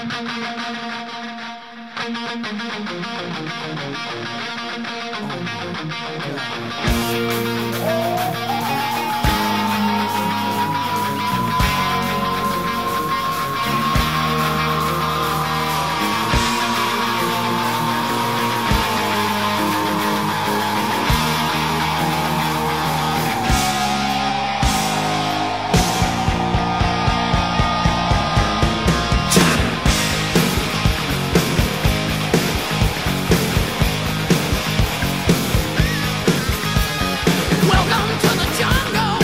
Welcome to the jungle.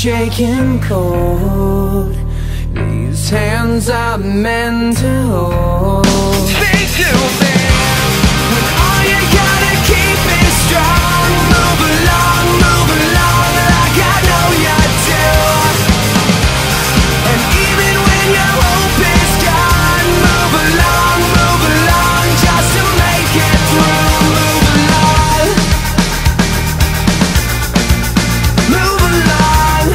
shaking cold. These hands are meant to hold. Think you'll be when all you gotta keep is strong. Move along like I know you do. And even when your hope is gone, move along just to make it through. Move along, move along.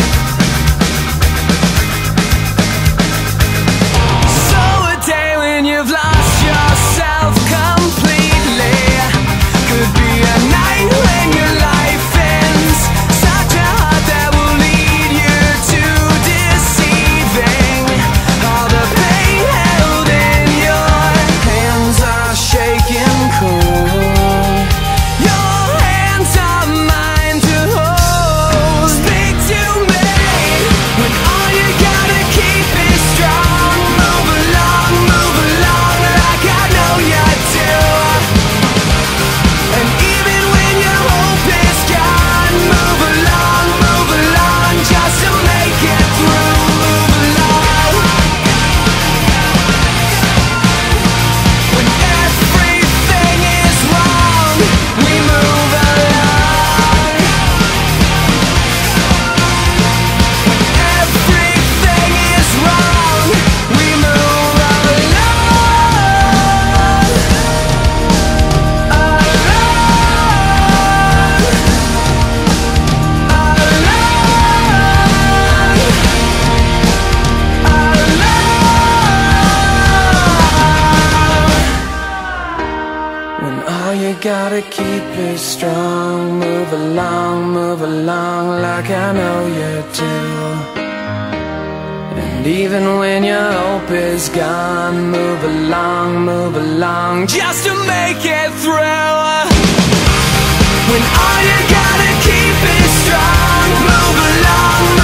So a day when you've lost yourself completely could be a night when your life ends. Such a heart that will lead you to deceiving. All the pain held in your hands are shaking cold. Your hands are mine to hold. Speak to me when all you gotta keep is strong. Move along like I know you do. And even when your hope is gone, move along just to make it through. Move along when everything is wrong. We move along when everything is wrong. We move when all you gotta keep is strong. Move along like I know you do. And even when your hope is gone, move along just to make it through. When all you gotta keep is strong, move along